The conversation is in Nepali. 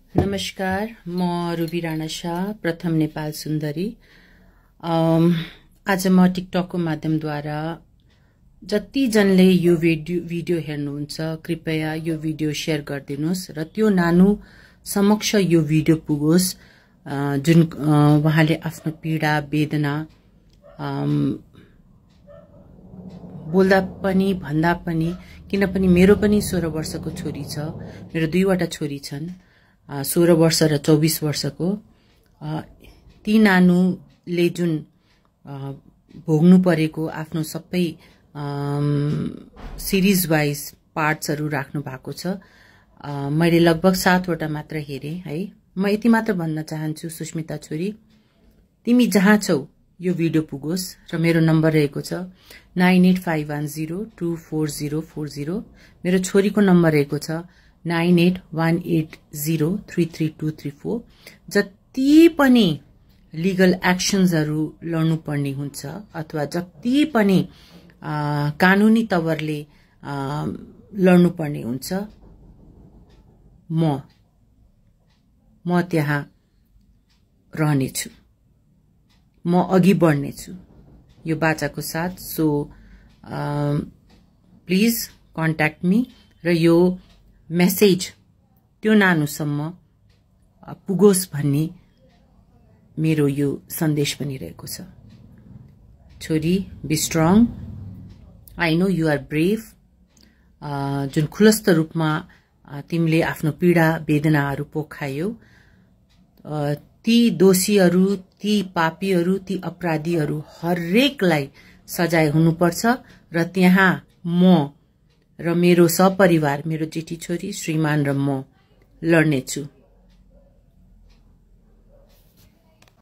नमस्कार, म रुबी राणा शाह, प्रथम नेपाल सुन्दरी। आज म टिकटकको माध्यमद्वारा जति जनले यो भिडियो हेर्नुहुन्छ कृपया यो भिडियो शेयर गरिदिनुस् र त्यो नानु समक्ष यो भिडियो पुगोस् जुन उहाँले आफ्नो पीडा वेदना बोल्दा पनि भन्दा पनि, किनभने मेरो पनि 16 वर्षको छोरी छ, मेरो दुईवटा छोरी छन्, 16 वर्ष र 24 वर्षको। ती नानुले जुन भोग्नु परेको आफ्नो सबै सिरिज वाइज पार्ट्सहरु राख्नु भएको छ। मैले लगभग 7 वटा मात्र हेरे है। म यति मात्र भन्न चाहन्छु, सुष्मिता छोरी, तिमी जहाँ छौ यो भिडियो पुगोस् र मेरो नम्बर रहेको छ 9851024040। मेरो छोरीको नम्बर रहेको छ 9818033234। जति पनि लिगल एक्सन्सहरु लड्नु पर्ने हुन्छ अथवा जति पनि कानुनी तवरले लड्नु पर्ने हुन्छ, म त्यहाँ रहनेछु, म अघि बढ्नेछु यो बाचाको साथ। सो प्लिज कन्ट्याक्ट मी र यो मेसेज त्यो नानुसम्म पुगोस् भन्ने मेरो यो सन्देश पनि रहेको छ। छोरी, be strong. I know you are brave. जुन खुलस्त रूपमा तिमीले आफ्नो पीडा वेदनाहरू पोखायौ, ती दोषीहरू, ती पापीहरू, ती अपराधीहरू हरेकलाई सजाय हुनुपर्छ र त्यहाँ म र मेरो सपरिवार, मेरो जेठी छोरी, श्रीमान र म लड्नेछु।